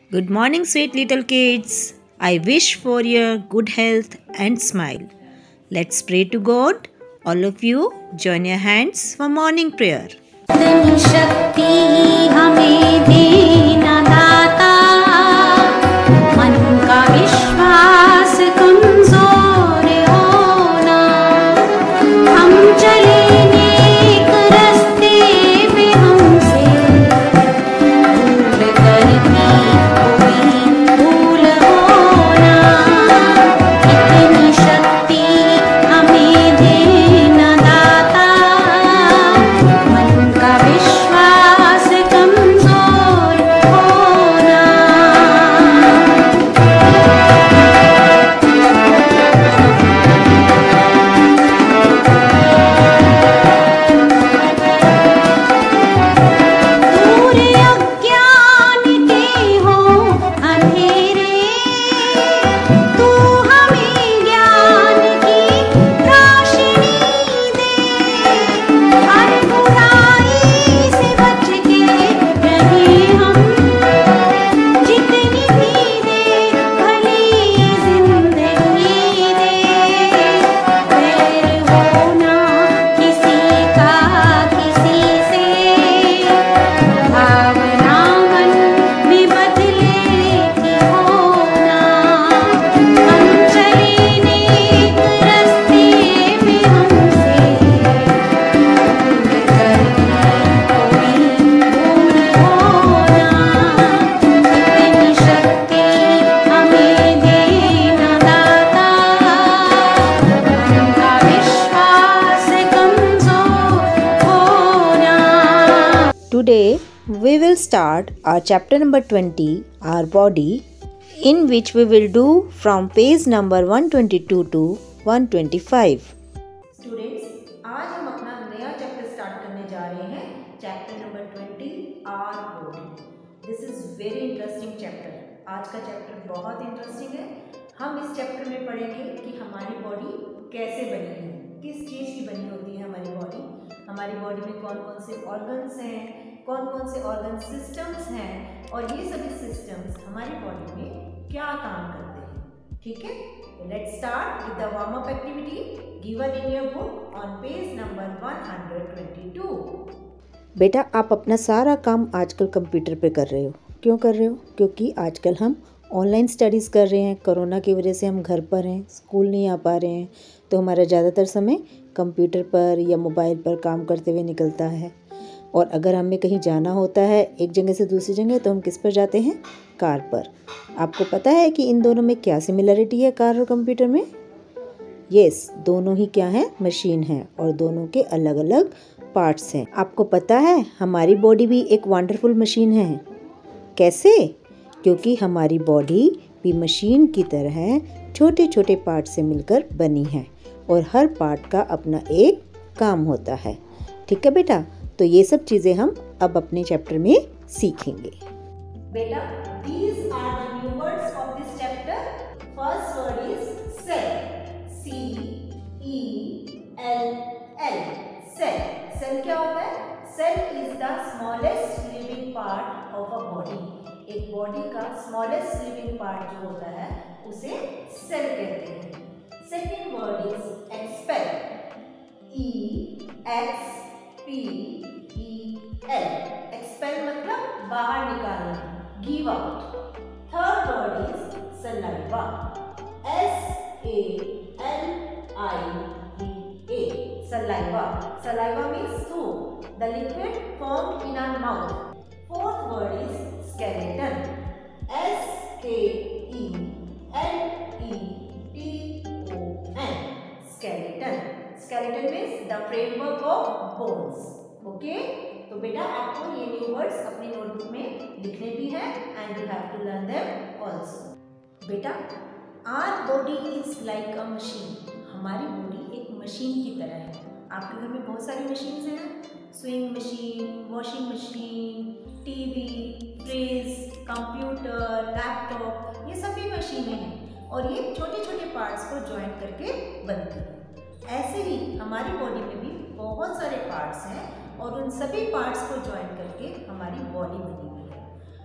Good morning, sweet little kids. I wish for your good health and smile. Let's pray to God. All of you, join your hands for morning prayer. शक्ति हमें देना दाता, मन का विश्वास कमजोर होना, हम चले नेक रास्ते पे हमसे भूल करती कोई भूल होना, इतनी शक्ति हमें देना दाता, मन का विश्वास कमजोर होना। दूर अज्ञान के हो अंधेरे, तू हमें ज्ञान की रोशनी दे, हर बुराई से बच के रहे हम, जितनी भी दे भली ये जिंदगी दे, वैर होना किसी का किसी से, भावना मन में बदले की होना, हम चले नेक रास्ते पे हमसे भूल करती कोई भूल होना, इतनी शक्ति हमें देना दाता, मन का विश्वास कमजोर होना। Today we will start our chapter number 20, our body, in which we will do from page number 122 to 125. Students, आज हम अपना नया चैप्टर स्टार्ट करने जा रहे हैं, chapter number 20, our body. This is very interesting chapter. आज का चैप्टर बहुत इंटरेस्टिंग है. हम इस चैप्टर में पढ़ेंगे कि हमारी बॉडी कैसे बनी है, किस चीज़ की बनी होती है हमारी बॉडी, हमारी बॉडी में कौन कौन से ऑर्गन्स हैं, कौन कौन से ऑर्गन सिस्टम्स हैं, और ये सभी सिस्टम्स हमारी बॉडी में क्या काम करते हैं. ठीक है, let's start with the warm up activity given in your book on page number 122. बेटा, आप अपना सारा काम आजकल कंप्यूटर पे कर रहे हो. क्यों कर रहे हो? क्योंकि आजकल हम ऑनलाइन स्टडीज़ कर रहे हैं. कोरोना की वजह से हम घर पर हैं, स्कूल नहीं आ पा रहे हैं, तो हमारा ज़्यादातर समय कंप्यूटर पर या मोबाइल पर काम करते हुए निकलता है. और अगर हमें कहीं जाना होता है एक जगह से दूसरी जगह, तो हम किस पर जाते हैं? कार पर. आपको पता है कि इन दोनों में क्या सिमिलरिटी है, कार और कंप्यूटर में? यस, दोनों ही क्या हैं? मशीन हैं, और दोनों के अलग अलग पार्ट्स हैं. आपको पता है हमारी बॉडी भी एक वंडरफुल मशीन है. कैसे? क्योंकि हमारी बॉडी भी मशीन की तरह छोटे छोटे पार्ट से मिलकर बनी है, और हर पार्ट का अपना एक काम होता है. ठीक है बेटा, तो ये सब चीज़ें हम अब अपने चैप्टर में सीखेंगे. बेटा, these are the new words of this chapter. First word is cell. C-E-L-L. Cell. Cell क्या होता है? Cell is the smallest living part of a body. एक बॉडी का स्मॉलेस्ट लिविंग पार्ट जो होता है उसे सेल कहते हैं. Second word is expel. E-X-P-E-L. Expel मतलब बाहर निकालना, give out. Third word is saliva. S-A-L-I-V-A. Saliva. Saliva means थूक, the liquid formed in our mouth. Fourth word is skeleton. S-K-E-L-E-T-O-N. Skeleton. Skeleton means the framework of bones. Okay? तो बेटा आपको ये new words अपनी notebook में लिखने भी हैं and you have to learn them also. बेटा, our body is like a machine. हमारी बॉडी एक मशीन की तरह है. आपके घर में बहुत सारी मशीन्स हैं ना, swing machine, washing machine, TV, fridge, computer, laptop, ये सभी मशीनें हैं, और ये छोटे छोटे पार्ट्स को ज्वाइन करके बनती हैं. ऐसे ही हमारी बॉडी में भी बहुत सारे पार्ट्स हैं, और उन सभी पार्ट्स को ज्वाइन करके हमारी बॉडी बनी हुई है.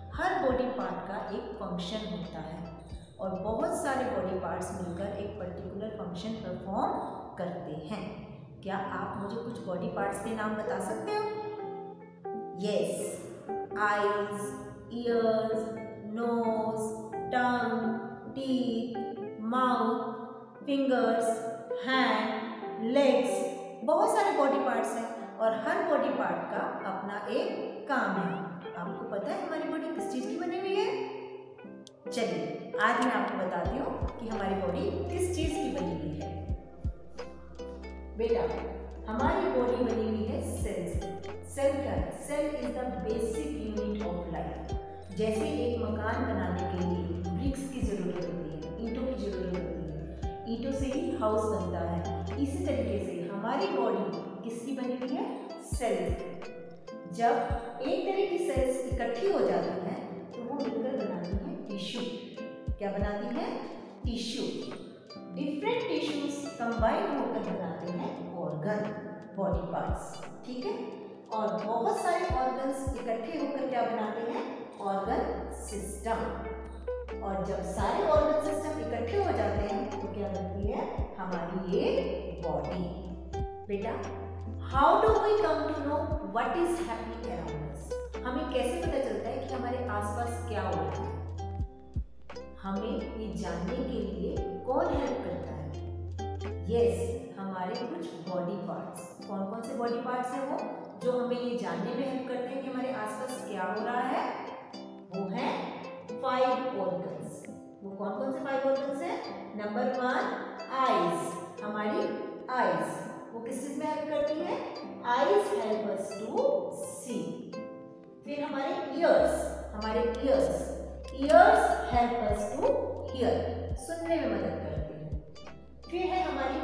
हर बॉडी पार्ट का एक फंक्शन होता है और बहुत सारे बॉडी पार्ट्स मिलकर एक पर्टिकुलर फंक्शन परफॉर्म करते हैं। क्या आप मुझे कुछ बॉडी पार्ट्स के नाम बता सकते हो? Yes, eyes, ears, nose, tongue, teeth, mouth, fingers, hand, legs, बहुत सारे बॉडी पार्ट्स हैं और हर बॉडी पार्ट का अपना एक काम है। आपको पता है हमारी बॉडी किस चीज़ की बनी हुई है? चलिए आज मैं आपको बताती हूँ कि हमारी बॉडी किस चीज़ की बनी हुई है। बेटा, हमारी बॉडी बनी हुई है सेल से। सेल क्या है? Cell is the basic unit of life. जैसे एक मकान बनाने के लिए ब्रिक्स की जरूरत होती है, ईंटों की जरूरत होती है, ईंटों से ही हाउस बनता है, इसी तरीके से हमारी बॉडी किसकी बनी हुई है? सेल। जब एक तरह की सेल्स इकट्ठी हो जाती हैं तो वो मिलकर बनाती हैं टिश्यू। क्या बनाती है? टिश्यू। डिफरेंट टिश्यूज कंबाइन होकर बनाते हैं ऑर्गन, बॉडी पार्ट्स। ठीक है, और बहुत सारे ऑर्गन्स इकट्ठे होकर क्या बनाते हैं? Organ system. और जब सारे ऑर्गन सिस्टम इकट्ठे हो जाते हैं तो क्या बनती है? हमारी ये बॉडी। बेटा, how do we come to know what is happening around us? हमें कैसे पता चलता है कि हमारे आसपास क्या हो रहा है? हमें ये जानने के लिए कौन हेल्प करता है? यस, हमारे कुछ बॉडी पार्ट्स। कौन कौन से बॉडी पार्ट्स हैं वो जो हमें ये जानने में हेल्प करते हैं कि हमारे आसपास क्या हो रहा है? वो है 5 ऑर्गन्स। वो कौन कौन से 5 ऑर्गन्स हैं? Number 1, eyes. हमारी आईज वो किस चीज में हेल्प करती है? Eyes help us to see. फिर हमारे ears, ears help us to hear, सुनने में मदद करती है। फिर है हमारी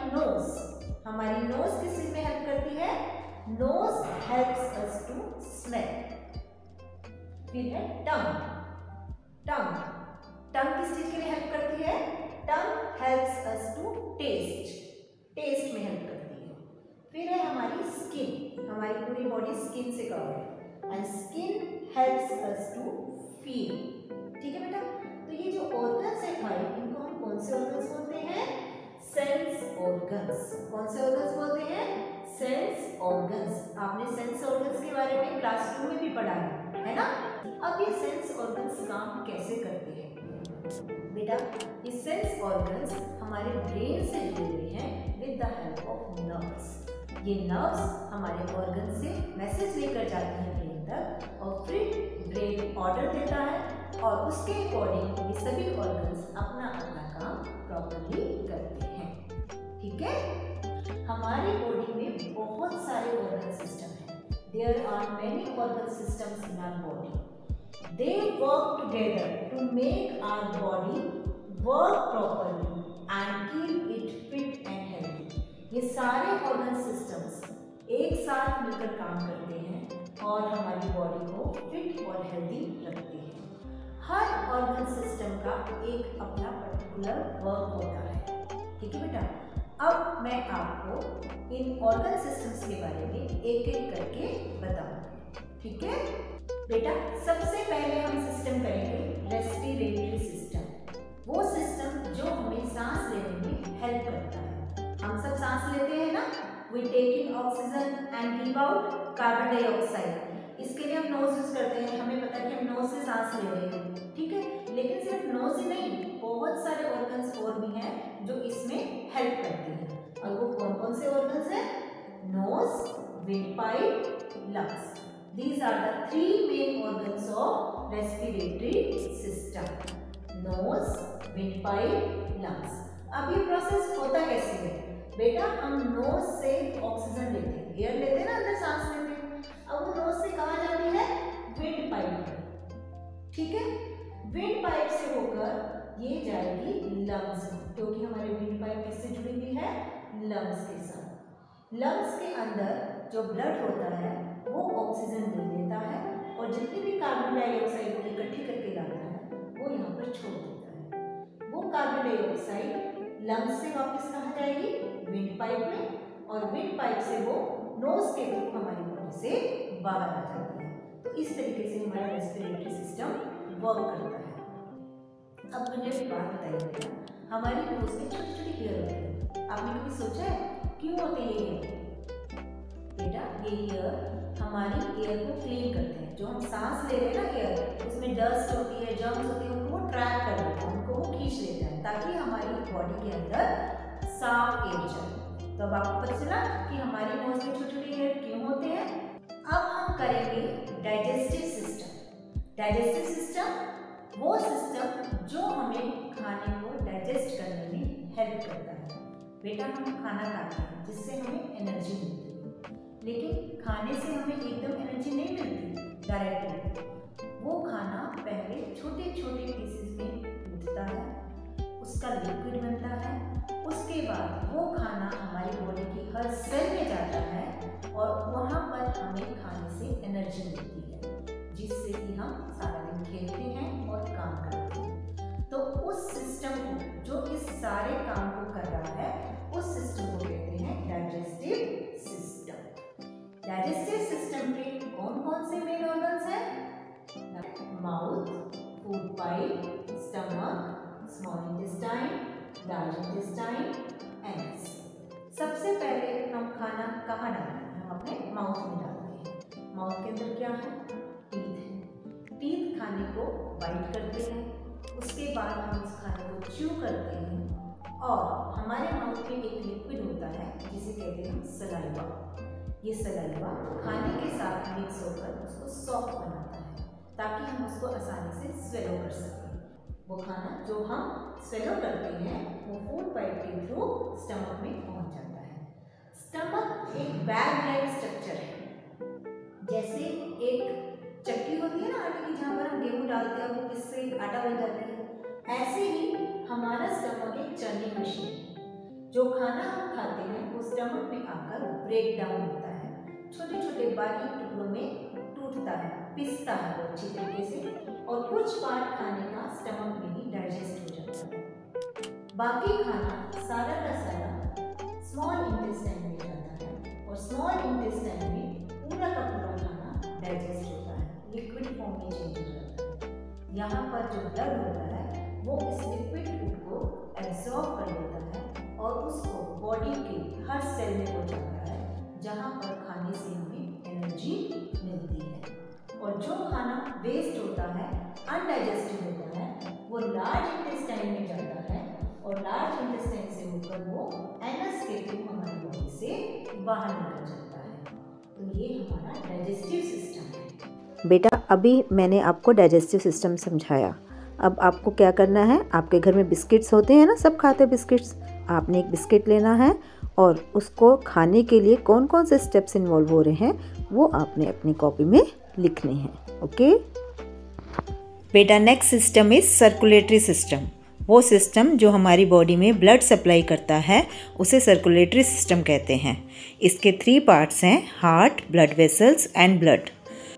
नोज किस चीज में हेल्प करती है? Nose helps us to smell. फिर है टंग किस चीज के लिए हेल्प करती है? Tongue helps us to taste में हेल्प करती है। फिर है हमारी स्किन, हमारी पूरी बॉडी स्किन से कवर है and skin helps us to feel. ठीक है बेटा, तो ये जो ऑर्गन्स है 5, इनको हम कौन से ऑर्गन्स बोलते हैं? Sense organs. कौन से ऑर्गन्स बोलते हैं? Sense organs. आपने सेंस ऑर्गन्स के बारे में क्लास 2 में भी पढ़ा है ना? अब ये सेंस ऑर्गन्स काम कैसे करते हैं? बेटा, ये सेंस ऑर्गन्स हमारे ब्रेन से जुड़े हुए हैं with the help of nerves. ये नर्व्स हमारे ऑर्गन से मैसेज लेकर जाती हैं ब्रेन तक और फिर ब्रेन ऑर्डर देता है और उसके अकॉर्डिंग ये सभी ऑर्गन्स अपना काम प्रॉपर्ली करते हैं। ठीक है, हमारी बॉडी में बहुत सारे ऑर्गन सिस्टम हैं। There are many organ systems in our body. They work together to make our body work properly and keep it fit and healthy. ये सारे ऑर्गन सिस्टम्स एक साथ मिलकर काम करते हैं और हमारी बॉडी को फिट और हेल्दी रखते हैं। हर ऑर्गन सिस्टम का एक अपना पर्टिकुलर वर्क होता है। ठीक है बेटा, अब मैं आपको इन ऑर्गन सिस्टम्स के बारे में एक एक करके बताऊंगी। ठीक है बेटा, सबसे पहले हम सिस्टम करेंगे रेस्पिरेटरी सिस्टम। वो सिस्टम जो हमें सांस लेने में हेल्प करता है। हम सब सांस लेते हैं ना? We take in oxygen and give out carbon dioxide. इसके लिए हम नोज यूज करते हैं। हमें पता है कि हम नोज से सांस ले रहे हैं। ठीक है, लेकिन सिर्फ नोज ही नहीं, बहुत सारे ऑर्गन्स और भी हैं जो इसमें हेल्प करते हैं। और वो कौन कौन से ऑर्गन्स हैं? Nose, wind pipe, lungs. These are the 3 main organs of respiratory system. Nose, windpipe, lungs. अब ये प्रोसेस होता कैसे है? बेटा, हम नोज से ऑक्सीजन लेते हैं, एयर लेते हैं ना, अंदर सांस लेते हैं। अब वो नोज से कहाँ जाती है? विंड पाइप में। ठीक है, विंड पाइप से होकर ये जाएगी लंग्स में, क्योंकि हमारे विंड पाइप किससे जुड़ी हुई है? लंग्स के साथ। लंग्स के अंदर जो ब्लड होता है वो ऑक्सीजन ले लेता है और जितनी भी कार्बन डाइऑक्साइड इकट्ठी करके लाता है वो यहाँ पर छोड़ देता है। वो कार्बन डाइऑक्साइड लंग्स से वापस कहाँ जाएगी? विंड पाइप में, और विंड पाइप से वो नोज के थ्रू हमारी बॉडी से बाहर आ जाती है। तो इस तरीके से हमारा रेस्पिरेटरी सिस्टम वर्क करता है। अब मुझे एक बात बताइए बेटा, हमारी नोज में छोटी छोटी हेयर होती है, आपने कभी सोचा है क्यों होते हैं ये हेयर? बेटा ये हेयर हमारी एयर को क्लीन करते हैं। जो हम सांस ले रहे हैं ना एयर, उसमें डस्ट होती है, जर्म्स होती है, उनको वो ट्रैप कर लेता है, उनको वो खींच लेता है ताकि हमारी बॉडी के अंदर साफ एयर जाए। तो अब आपको पता चला कि हमारी नोज में छोटे छोटे हेयर क्यों होते हैं। अब हम करेंगे डाइजेस्टिव सिस्टम। डाइजेस्टिव सिस्टम वो सिस्टम जो हमें खाने को डाइजेस्ट करने में हेल्प करता है। बेटा हम खाना खाते हैं जिससे हमें एनर्जी मिलती है, लेकिन खाने से हमें एकदम एनर्जी नहीं मिलती डायरेक्टली। वो खाना पहले छोटे छोटे पीसेस में टूटता है, उसका लिक्विड बनता है, उसके बाद वो खाना हमारी बॉडी की हर सेल में जाता है और वहाँ पर हमें खाने से एनर्जी मिलती है, जिससे कि हम सारा दिन खेलते हैं और काम करते हैं। तो उस सिस्टम को जो इस सारे काम को कर रहा है, उस सिस्टम को कहते हैं डाइजेस्टिव सिस्टम। डाइजेस्टिव सिस्टम के कौन कौन से मेन ऑर्गन्स हैं? Mouth, food pipe, stomach, small intestine, large intestine, anus. सबसे पहले हम खाना कहाँ डालते हैं? हम अपने माउथ में डालते हैं। माउथ के अंदर क्या है? टीथ है। टीथ खाने को बाइट करते हैं, उसके बाद हम उस खाने को च्यू करते हैं और हमारे माउथ में एक लिक्विड होता है जिसे कहते हैं सलाइवा। ये सलाइवा खाने के साथ मिक्स होकर उसको सॉफ्ट बनाता है ताकि हम उसको आसानी से स्वेलो कर सकें। वो खाना जो हम स्वेलो करते हैं वो फूड पाइप के थ्रू स्टमक में पहुंच जाता है। स्टमक एक बैग लाइक स्ट्रक्चर है। जैसे एक चक्की होती है ना आटे की, जहाँ पर हम गेहूँ डालते हैं वो किससे आटा बन जाती है, ऐसे ही हमारा स्टमक एक चर्निंग मशीन है। जो खाना हम खाते हैं वो स्टमक में आकर ब्रेक डाउन होता है, छोटे छोटे बारीक टुकड़ों में टूटता है, पिसता है वो अच्छी तरीके से, और कुछ पार्ट खाने का स्टमक में ही डाइजेस्ट हो जाता है। बाकी खाना सारा का सारा स्मॉल इंटेस्टाइन में जाता है और स्मॉल इंटेस्टाइन में पूरा का पूरा खाना डाइजेस्ट होता है, लिक्विड फॉर्म में चेंज हो जाता है। यहाँ पर जो ब्लड होता है वो इस लिक्विड फूड को एब्जॉर्ब कर लेता है और उसको बॉडी के हर सेल में पहुँचाता है, जहाँ पर खाने से हमें एनर्जी मिलती है। और जो खाना वेस्ट होता है, अनडाइजेस्टेड होता है, वो लार्ज इंटेस्टाइन में जाता है और लार्ज इंटेस्टाइन से होकर वो एनस के थ्रू हमारी बॉडी से बाहर निकल जाता है। तो ये हमारा डाइजेस्टिव सिस्टम है। बेटा अभी मैंने आपको डाइजेस्टिव सिस्टम समझाया। अब आपको क्या करना है, आपके घर में बिस्किट्स होते हैं ना, सब खाते हैं बिस्किट्स। आपने एक बिस्किट लेना है और उसको खाने के लिए कौन कौन से स्टेप्स इन्वॉल्व हो रहे हैं वो आपने अपनी कॉपी में लिखने हैं। ओके बेटा next system is circulatory system. वो सिस्टम जो हमारी बॉडी में ब्लड सप्लाई करता है उसे सर्कुलेटरी सिस्टम कहते हैं। इसके 3 पार्ट्स हैं, heart, blood vessels and blood.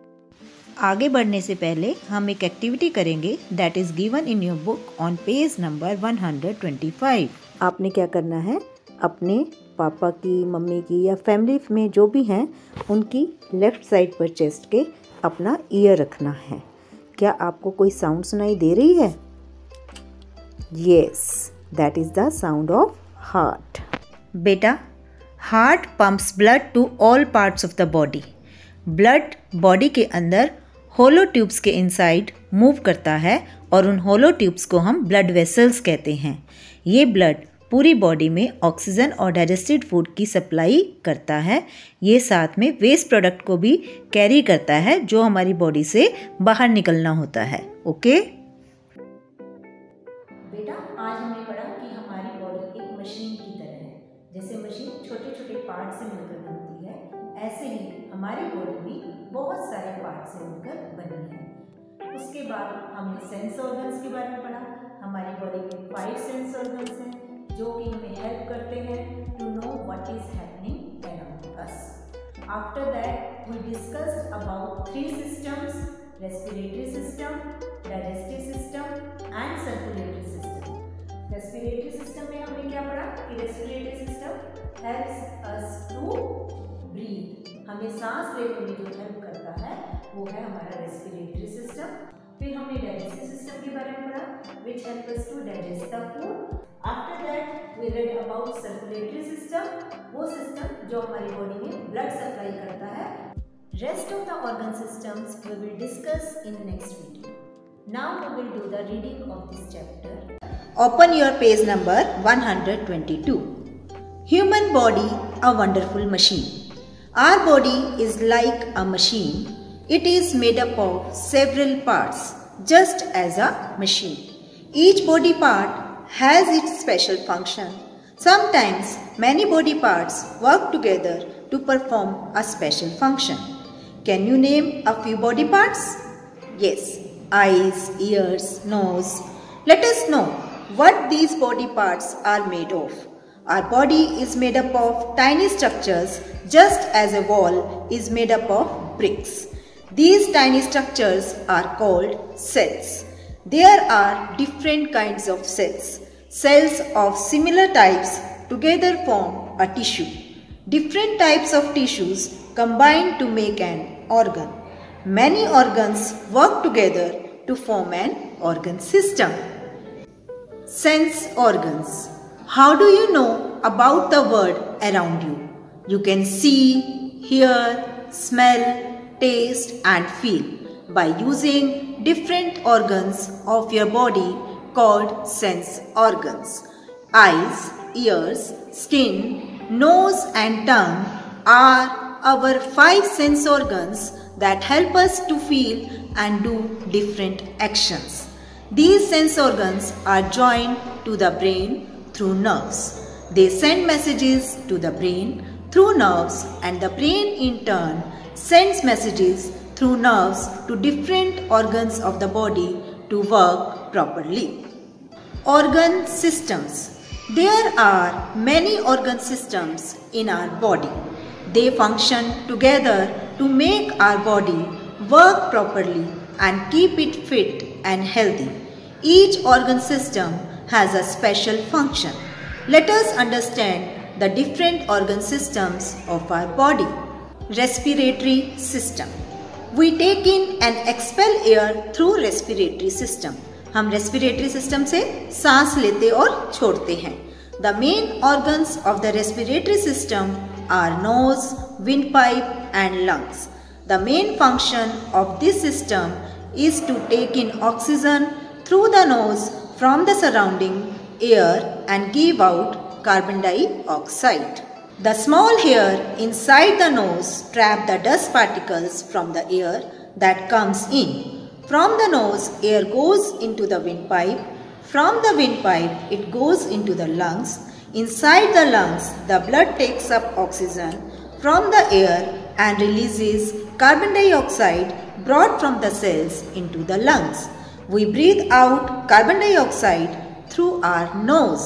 आगे बढ़ने से पहले हम एक एक्टिविटी करेंगे that is given in your book on page number 125। आपने क्या करना है, अपने पापा की, मम्मी की या फैमिली में जो भी हैं उनकी लेफ़्ट साइड पर चेस्ट के अपना ईयर रखना है। क्या आपको कोई साउंड सुनाई दे रही है? Yes, that is the sound of heart. बेटा heart pumps blood to all parts of the body. Blood body के अंदर होलो ट्यूब्स के इनसाइड मूव करता है और उन होलो ट्यूब्स को हम ब्लड वेसल्स कहते हैं। ये ब्लड पूरी बॉडी में ऑक्सीजन और डाइजेस्टेड फूड की सप्लाई करता है। ये साथ में वेस्ट प्रोडक्ट को भी कैरी करता है जो हमारी बॉडी से बाहर निकलना होता है। ओके बेटा आज हमने पढ़ा कि हमारी बॉडी एक मशीन की तरह है। जैसे मशीन छोटे छोटे पार्ट से मिलकर बनती है, ऐसे ही हमारी बॉडी भी बहुत सारे पार्ट से मिलकर बनी है। उसके बाद हमने सेंस ऑर्गन्स के बारे में पढ़ा। हमारी बॉडी में 5 सेंस ऑर्गन्स हैं जो कि हमें हेल्प करते हैं to know what is happening around us. After that we discussed about 3 systems, respiratory system, digestive system and circulatory system. Respiratory system में हमने क्या पढ़ा कि respiratory system helps us to breathe. हमें सांस लेने में जो हेल्प करता है वो है हमारा रेस्पिरेटरी सिस्टम। फिर हमने डाइजेस्टिव सिस्टम के बारे में पढ़ा, which help us to digest the food. After that we read about circulatory system, वो सिस्टम जो हमारी बॉडी में ब्लड सप्लाई करता है. Rest of the organ systems we will discuss in next video. Now we will do the reading of this chapter. Open your page number 122. Human body, a wonderful machine. Our body is like a machine. It is made up of several parts, just as a machine. Each body part has its special function. Sometimes many body parts work together to perform a special function. Can you name a few body parts? Yes, eyes, ears, nose. Let us know what these body parts are made of. Our body is made up of tiny structures, just as a wall is made up of bricks. These tiny structures are called cells. There are different kinds of cells. Cells of similar types together form a tissue. Different types of tissues combine to make an organ. Many organs work together to form an organ system. Sense organs. How do you know about the world around you? You can see, hear, smell, taste and feel by using different organs of your body called sense organs. Eyes, ears, skin, nose and tongue are our 5 sense organs that help us to feel and do different actions. These sense organs are joined to the brain through nerves. They send messages to the brain through nerves, and the brain in turn sends messages through nerves to different organs of the body to work properly. Organ systems. There are many organ systems in our body. They function together to make our body work properly and keep it fit and healthy. Each organ system has a special function. Let us understand the different organ systems of our body. Respiratory system. We take in and expel air through respiratory system. हम respiratory system से सांस लेते और छोड़ते हैं. The main organs of the respiratory system are nose, windpipe and lungs. The main function of this system is to take in oxygen through the nose from the surrounding air and give out carbon dioxide. The small hair inside the nose trap the dust particles from the air that comes in. From the nose, air goes into the windpipe. From the windpipe, it goes into the lungs. Inside the lungs, the blood takes up oxygen from the air and releases carbon dioxide brought from the cells into the lungs. We breathe out carbon dioxide through our nose.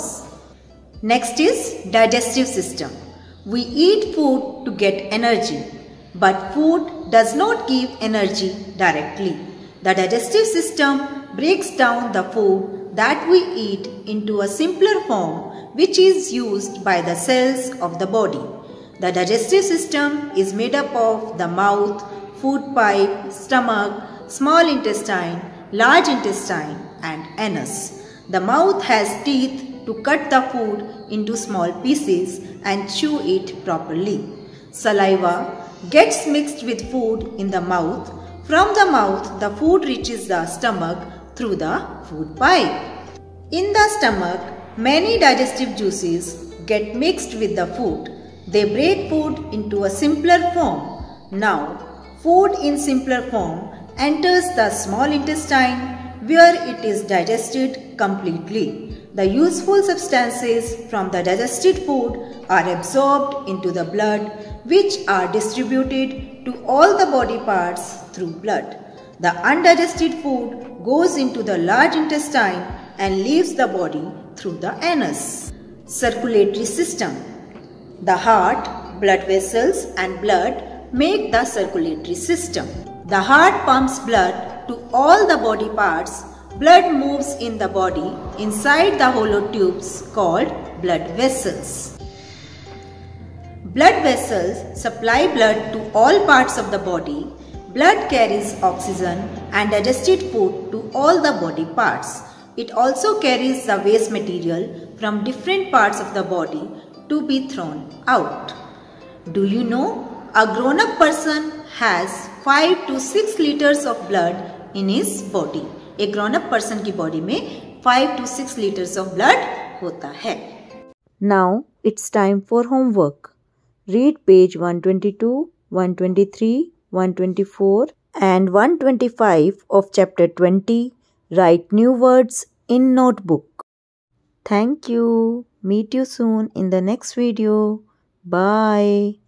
Next is digestive system. We eat food to get energy, but food does not give energy directly. The digestive system breaks down the food that we eat into a simpler form, which is used by the cells of the body. The digestive system is made up of the mouth, food pipe, stomach, small intestine, large intestine and anus. The mouth has teeth to cut the food into small pieces and chew it properly. Saliva gets mixed with food in the mouth. From the mouth, the food reaches the stomach through the food pipe. In the stomach, many digestive juices get mixed with the food. They break food into a simpler form. Now, food in simpler form enters the small intestine where it is digested completely. The useful substances from the digested food are absorbed into the blood, which are distributed to all the body parts through blood. The undigested food goes into the large intestine and leaves the body through the anus. Circulatory system. The heart, blood vessels and blood make the circulatory system. The heart pumps blood to all the body parts. Blood moves in the body inside the hollow tubes called blood vessels. Blood vessels supply blood to all parts of the body. Blood carries oxygen and digested food to all the body parts. It also carries the waste material from different parts of the body to be thrown out. Do you know a grown-up person has 5 to 6 liters of blood in his body? एक grown-up person की body में 5 to 6 liters of blood होता है. Now it's time for homework. Read page 122, 123, 124 and 125 of chapter 20. Write new words in notebook. Thank you. Meet you soon in the next video. Bye.